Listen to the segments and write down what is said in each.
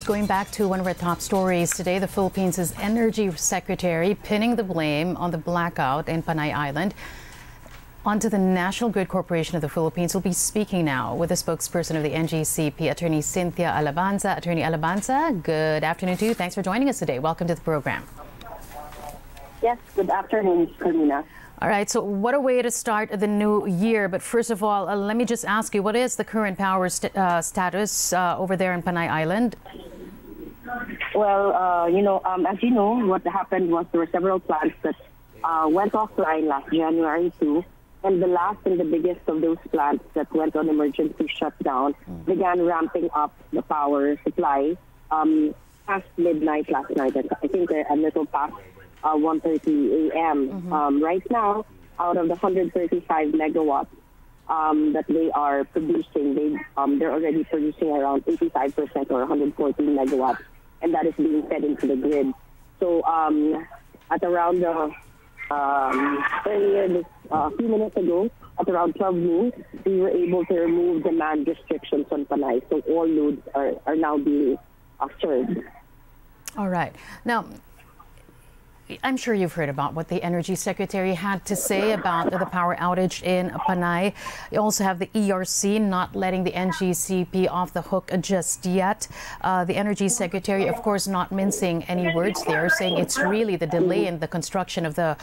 going back to one of our top stories today, the Philippines' Energy Secretary pinning the blame on the blackout in Panay Island onto the National Grid Corporation of the Philippines. We'll be speaking now with the spokesperson of the NGCP, Attorney Cynthia Alabanza. Attorney Alabanza, good afternoon to you. Thanks for joining us today. Welcome to the program. Yes, good afternoon, Karina. All right, so what a way to start the new year. But first of all, let me just ask you, what is the current power status over there in Panay Island? Well, as you know, what happened was there were several plants that went offline last January too. And the last and the biggest of those plants that went on emergency shutdown began ramping up the power supply past midnight last night. I think a little past 1:30 a.m. Right now, out of the 135 megawatts that they are producing, they're already producing around 85% or 114 megawatts, and that is being fed into the grid. So at around earlier a few minutes ago, at around 12 noon, we were able to remove demand restrictions on Panay. So all loads are now being served. All right. Now, I'm sure you've heard about what the Energy Secretary had to say about the power outage in Panay. You also have the ERC not letting the NGCP off the hook just yet. The Energy Secretary, of course, not mincing any words there, saying it's really the delay in the construction of the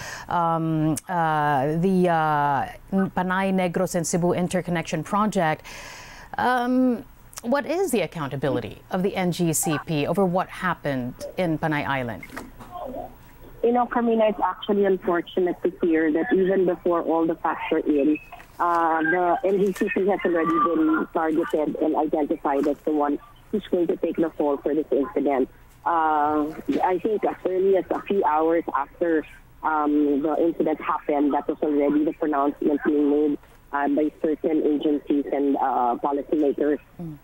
Panay, Negros, and Cebu interconnection project. What is the accountability of the NGCP over what happened in Panay Island? You know, Carmina, it's actually unfortunate to hear that even before all the facts are in, the NGCP has already been targeted and identified as the one who's going to take the fall for this incident. I think as early as a few hours after the incident happened, that was already the pronouncement being made by certain agencies and policymakers.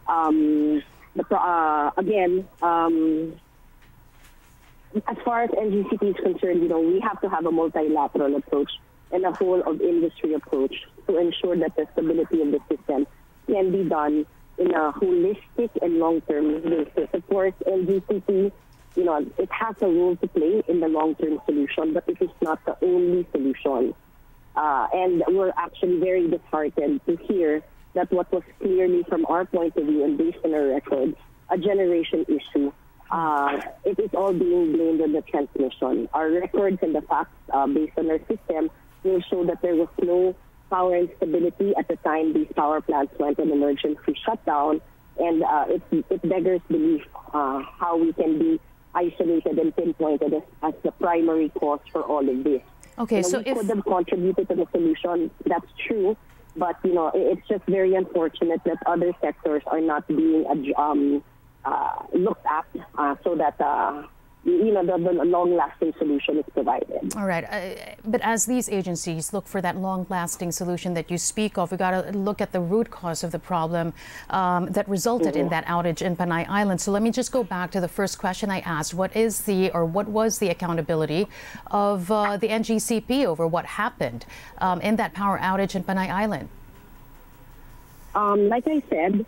As far as NGCP is concerned, we have to have a multilateral approach and a whole of industry approach to ensure that the stability of the system can be done in a holistic and long-term basis. Of course, NGCP, it has a role to play in the long-term solution, but it is not the only solution. And we're actually very disheartened to hear that what was clearly, from our point of view and based on our records, a generation issue, it is all being blamed on the transmission. Our records and the facts based on our system will show that there was no power instability at the time these power plants went on emergency shutdown, and it beggars belief how we can be isolated and pinpointed as the primary cause for all of this. Okay, so we could have contributed to the solution, that's true, but it's just very unfortunate that other sectors are not being looked at so that the long-lasting solution is provided. All right, but as these agencies look for that long-lasting solution that you speak of, we got to look at the root cause of the problem that resulted in that outage in Panay Island. So let me just go back to the first question I asked: what was the accountability of the NGCP over what happened in that power outage in Panay Island? Like I said.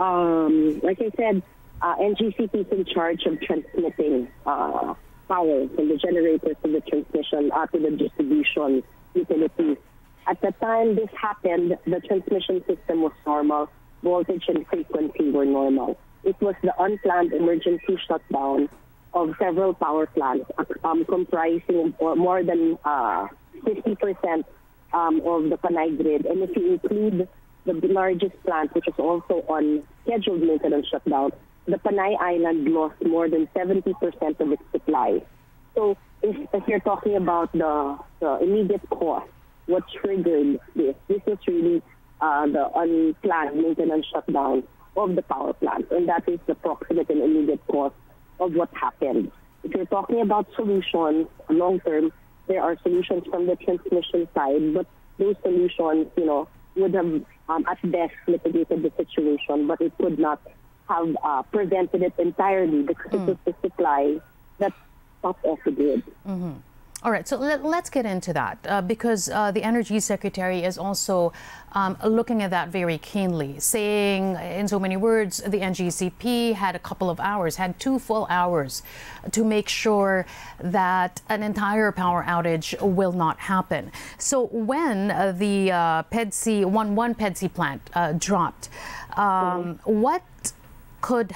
NGCP is in charge of transmitting power from the generators to the transmission to the distribution utilities. At the time this happened, the transmission system was normal. Voltage and frequency were normal. It was the unplanned emergency shutdown of several power plants, comprising more than 50% of the Panay grid. And if you include the largest plant, which is also on scheduled maintenance shutdown, the Panay Island lost more than 70% of its supply. So if you're talking about the immediate cause, what triggered this was really the unplanned maintenance shutdown of the power plant, and that is the proximate and immediate cause of what happened. If you're talking about solutions long-term, there are solutions from the transmission side, but those solutions, would have at best mitigated the situation, but it could not have prevented it entirely because it was the supply that stopped off the grid. All right, so let's get into that because the Energy Secretary is also looking at that very keenly, saying in so many words, the NGCP had a couple of hours, had 2 full hours to make sure that an entire power outage will not happen. So when the PEDC, one PEDC plant dropped, what could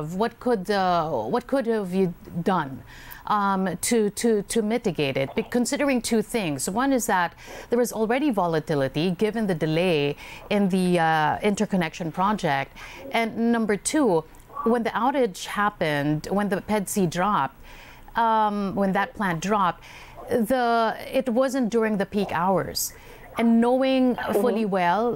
have you done to mitigate it? Considering 2 things. One is that there is already volatility given the delay in the interconnection project, and number 2, when the outage happened, when the PEDC dropped, when that plant dropped, it wasn't during the peak hours. And knowing fully well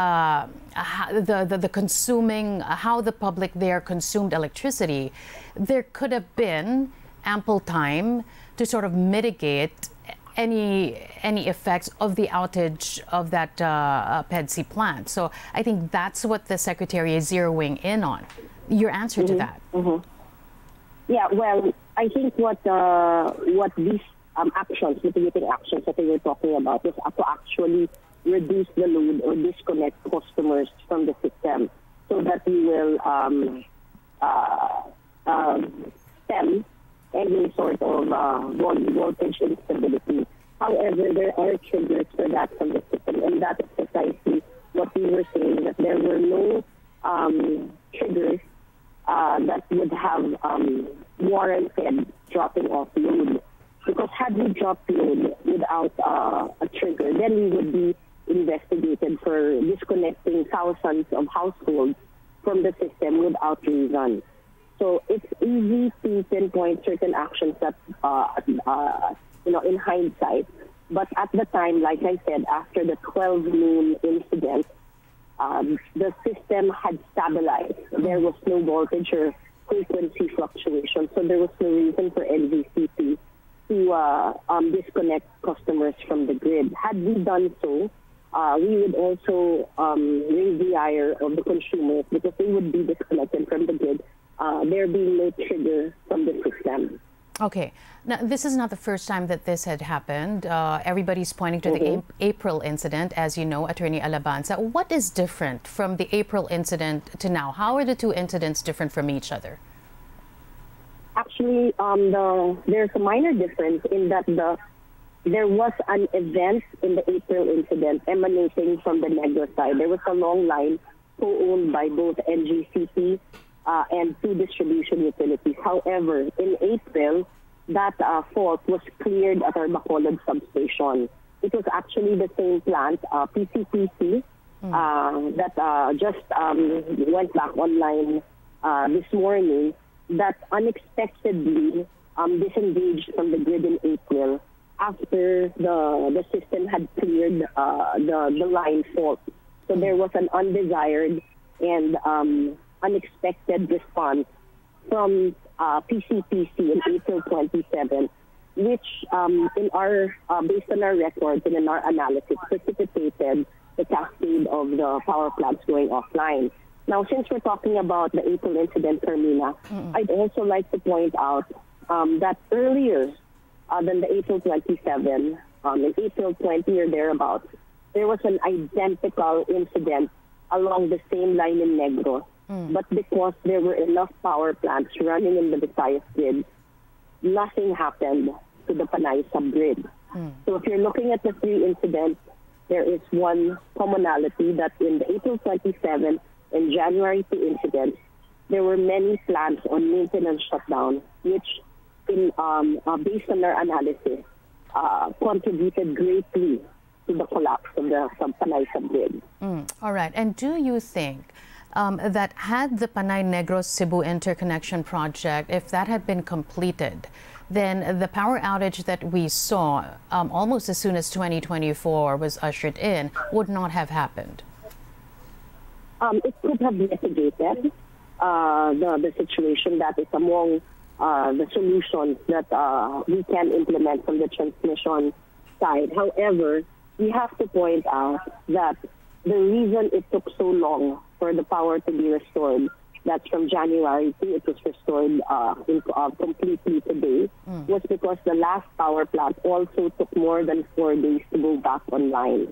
the consuming, how the public there consumed electricity, there could have been ample time to sort of mitigate any effects of the outage of that PEDC plant. So I think that's what the Secretary is zeroing in on. Your answer to that? Yeah, well, I think what these actions, mitigating actions that they were talking about, is to actually reduce the load or disconnect customers from the system so that we will stem any sort of voltage instability. However, there are triggers for that from the system, and that is precisely what we were saying, that there were no triggers that would have warranted dropping off load. Because had we dropped load without a trigger, then we would be investigated for disconnecting thousands of households from the system without reason. So it's easy to pinpoint certain actions that, in hindsight. But at the time, like I said, after the 12 noon incident, the system had stabilized. There was no voltage or frequency fluctuation, so there was no reason for NGCP to disconnect customers from the grid. Had we done so, we would also raise the ire of the consumers because they would be disconnected from the grid, there being no trigger from the system. Okay. Now, this is not the first time that this had happened. Everybody's pointing to the April incident, as you know, Attorney Alabanza. What is different from the April incident to now? How are the 2 incidents different from each other? Actually, there's a minor difference in that there was an event in the April incident emanating from the Negros side. There was a long line co-owned by both NGCP and 2 distribution utilities. However, in April, that fault was cleared at our Bacolod substation. It was actually the same plant, PCPC, that just went back online this morning, that unexpectedly disengaged from the grid in April after the system had cleared the line fault. So there was an undesired and unexpected response from PCPC in April 27, which based on our records and in our analysis, precipitated the cascade of the power plants going offline. Now, since we're talking about the April incident, Carmina, I'd also like to point out that earlier than the April 27, in April 20 or thereabouts, there was an identical incident along the same line in Negros. But because there were enough power plants running in the Visayas grid, nothing happened to the Panay subgrid. So if you're looking at the 3 incidents, there is one commonality that in the April 27 and January 2 incidents, there were many plants on maintenance shutdown, which, based on our analysis, contributed greatly to the collapse of the Panay subgrid. All right. And do you think that had the Panay-Negros Cebu interconnection project, if that had been completed, then the power outage that we saw almost as soon as 2024 was ushered in would not have happened? It could have mitigated the situation. That is among the solutions that we can implement from the transmission side. However, we have to point out that the reason it took so long for the power to be restored that's from January to it was restored completely today, was because the last power plant also took more than 4 days to go back online.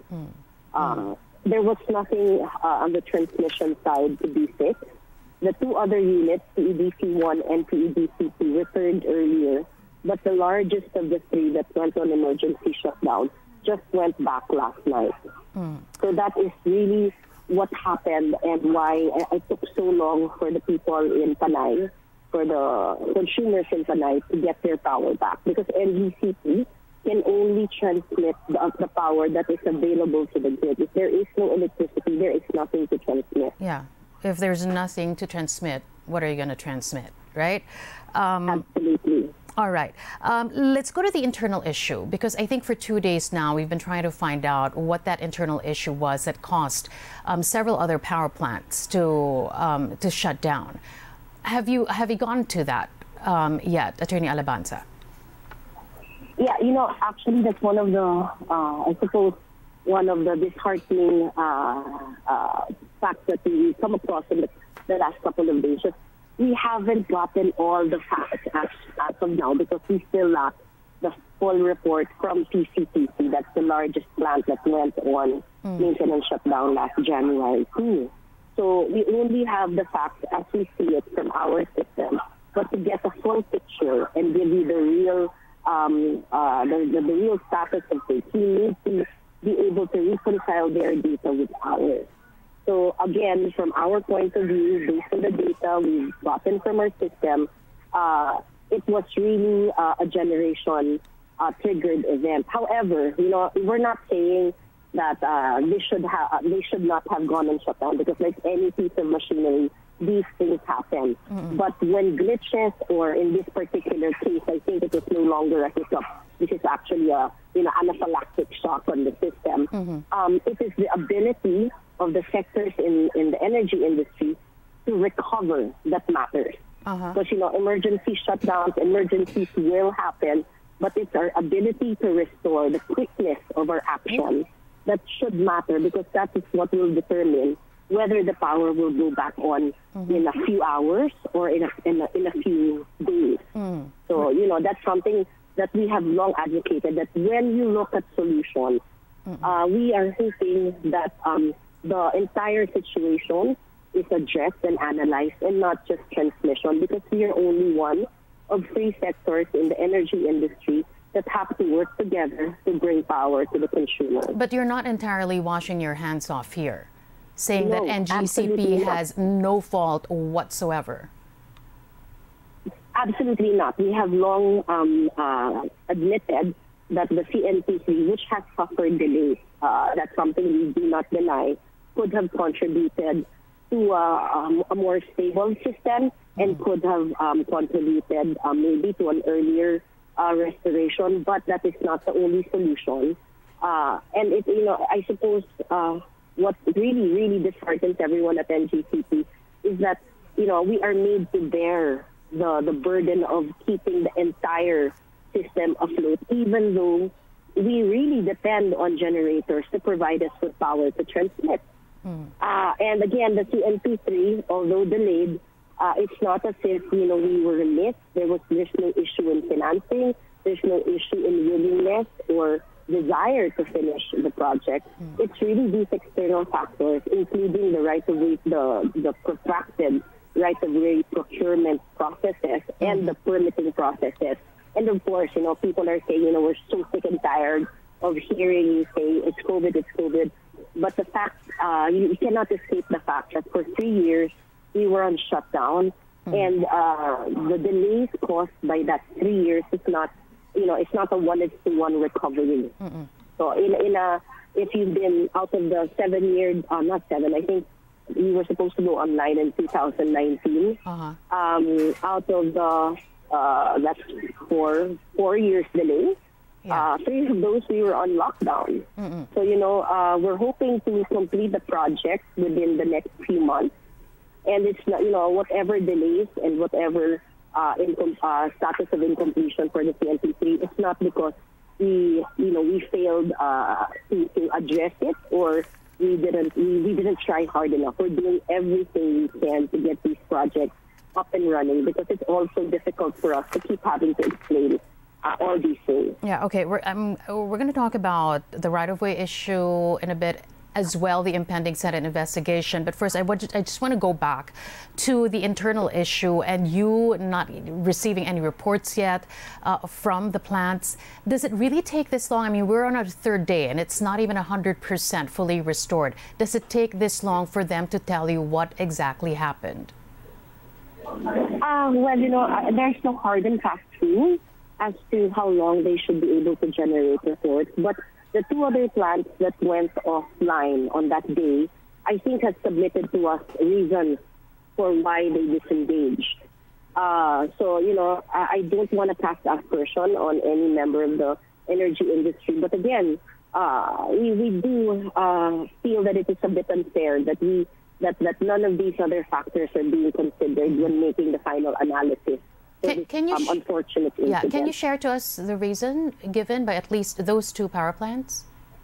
There was nothing on the transmission side to be fixed. The 2 other units, PEDC-1 and PEDC-2, returned earlier, but the largest of the 3 that went on emergency shutdown just went back last night. So that is really what happened and why it took so long for the people in Panay, for the consumers in Panay to get their power back, because NGCP can only transmit the power that is available to the grid. If there is no electricity, there is nothing to transmit. Yeah. If there's nothing to transmit, what are you going to transmit, right? Absolutely. All right. Let's go to the internal issue, because I think for 2 days now we've been trying to find out what that internal issue was that caused several other power plants to shut down. Have you gone to that yet, Attorney Alabanza? Yeah, actually that's one of the, I suppose, one of the disheartening facts that we come across in the last couple of days. We haven't gotten all the facts as of now because we still lack the full report from PCTC. That's the largest plant that went on maintenance shutdown last January too. So we only have the facts as we see it from our system. But to get a full picture and give you the real the real status of things, we need to be able to reconcile their data with ours. So again, from our point of view, based on the data we've gotten from our system, it was really a generation triggered event. However, we're not saying that they should not have gone and shut down, because like any piece of machinery, these things happen. But when glitches, or in this particular case, I think it was no longer a hiccup. This is actually a anaphylactic shock on the system. It is the ability of the sectors in the energy industry to recover that matters. Because emergency shutdowns, emergencies will happen, but it's our ability to restore, the quickness of our action that should matter, because that is what will determine whether the power will go back on in a few hours or in a few days. So, that's something that we have long advocated, that when you look at solutions, we are hoping that the entire situation is addressed and analyzed, and not just transmission, because we are only one of 3 sectors in the energy industry that have to work together to bring power to the consumer. But you're not entirely washing your hands off here, saying that No, NGCP has no fault whatsoever. Absolutely not. We have long admitted that the CNP3, which has suffered delays, that's something we do not deny, could have contributed to a more stable system, and could have contributed maybe to an earlier restoration, but that is not the only solution. And I suppose what really, really disheartens everyone at NGCP is that, we are made to bear the burden of keeping the entire system afloat, even though we really depend on generators to provide us with power to transmit. And again, the CNP3, although delayed, it's not as if, we were remiss. There's no issue in financing. There's no issue in willingness or desire to finish the project. It's really these external factors, including the right-of-way, the protracted right-of-way procurement processes and the permitting processes. And of course, people are saying, we're so sick and tired of hearing you say it's COVID. But the fact, you cannot escape the fact that for 3 years we were on shutdown, and the delays caused by that 3 years is not, it's not a 1:1 recovery. So if you've been out of the 7 years, not 7, I think we were supposed to go online in 2019. Out of the that's 4 years delay. 3 of those we were on lockdown. So we're hoping to complete the project within the next few months, and it's not, whatever delays and whatever status of incompletion for the CNP3, it's not because we failed to address it or we didn't try hard enough. We're doing everything we can to get these projects up and running because it's also difficult for us to keep having to explain all these things. Yeah, okay. We're going to talk about the right-of-way issue in a bit, as well, the impending Senate investigation. But first, I just want to go back to the internal issue and you not receiving any reports yet from the plants. Does it really take this long? I mean, we're on our third day and it's not even 100% fully restored. Does it take this long for them to tell you what exactly happened? Well, there's no hard and fast rule as to how long they should be able to generate reports. But the two other plants that went offline on that day, I think, has submitted to us reasons for why they disengaged. So, I don't want to cast aspersion on any member of the energy industry. But again, we do feel that it is a bit unfair that that none of these other factors are being considered when making the final analysis. Can you unfortunate incident. Yeah, can you share to us the reason given by at least those two power plants?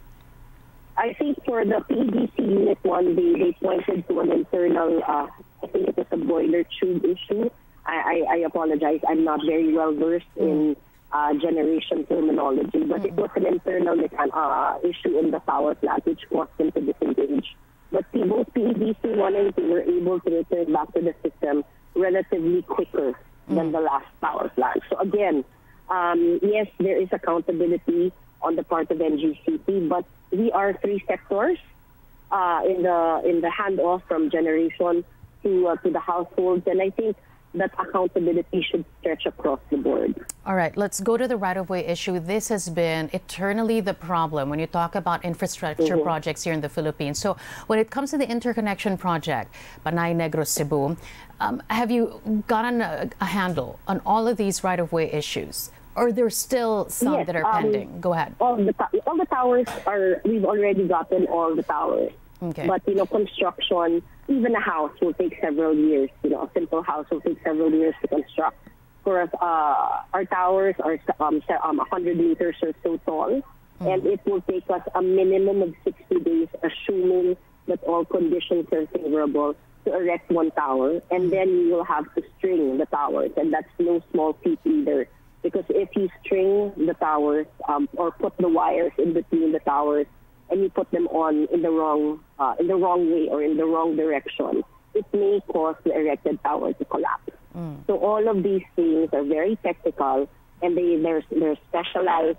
I think for the PDC Unit 1, they pointed to an internal, I think it was a boiler tube issue. I apologize, I'm not very well versed in generation terminology, but it was an internal issue in the power plant which caused them to disengage. But both PDC 1 and 2 were able to return back to the system relatively quicker than the last power plant. So again, yes, there is accountability on the part of NGCP, but we are three sectors in the handoff from generation to the households, and I think that accountability should stretch across the board. All right, let's go to the right-of-way issue. This has been eternally the problem when you talk about infrastructure projects here in the Philippines. So when it comes to the interconnection project, Panay Negros Cebu, have you gotten a handle on all of these right-of-way issues? Or there's still some that are pending? Go ahead. All the towers we've already gotten all the towers. Okay. But, construction, even a house will take several years. A simple house will take several years to construct. For us, our towers are 100 meters or so tall, and it will take us a minimum of 60 days, assuming that all conditions are favorable, to erect one tower. And then you will have to string the towers, and that's no small feat either. Because if you string the towers or put the wires in between the towers, and you put them on in the wrong way or in the wrong direction, it may cause the erected tower to collapse. So all of these things are very technical, and there's specialized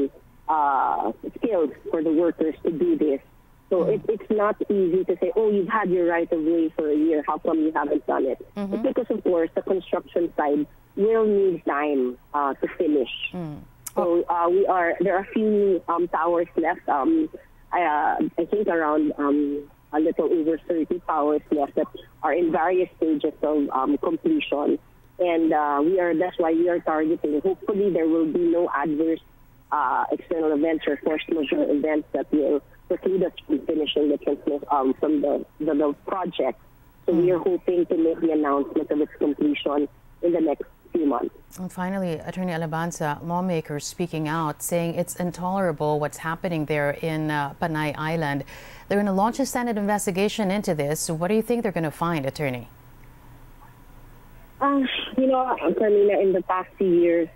skills for the workers to do this. So it's not easy to say, oh, you've had your right of way for a year, how come you haven't done it? It's because, of course, the construction side will need time to finish. So there are a few towers left. I think around a little over 30 towers left that are in various stages of completion. And that's why we are targeting. Hopefully there will be no adverse external events or force majeure events that will preclude us from finishing the from the project. So we are hoping to make the announcement of its completion in the next few months. And finally, Attorney Alabanza, lawmakers speaking out, saying it's intolerable what's happening there in Panay Island. They're going to launch a Senate investigation into this. What do you think they're going to find, Attorney? Carmina, in the past few years,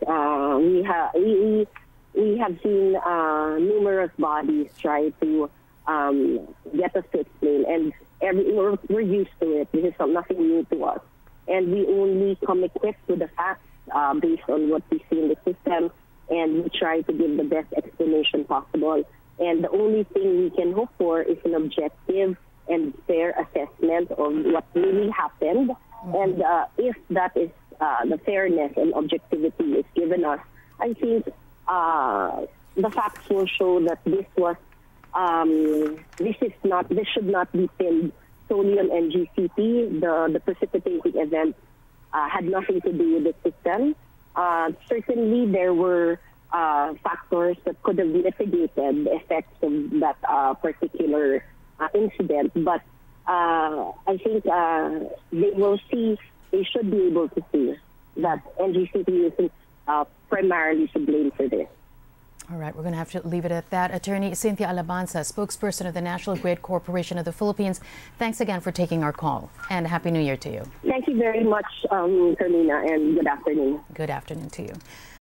we have seen numerous bodies try to get us to explain, and we're used to it. This is nothing new to us. And we only come equipped with the facts based on what we see in the system, and we try to give the best explanation possible. And the only thing we can hope for is an objective and fair assessment of what really happened. And if that is the fairness and objectivity is given us, I think the facts will show that this should not be pinned solely on NGCP. The precipitating event had nothing to do with the system. Certainly, there were factors that could have mitigated the effects of that particular incident. But I think they should be able to see that NGCP isn't primarily to blame for this. All right, we're going to have to leave it at that. Attorney Cynthia Alabanza, spokesperson of the National Grid Corporation of the Philippines, thanks again for taking our call, and Happy New Year to you. Thank you very much, Carmina, and good afternoon. Good afternoon to you.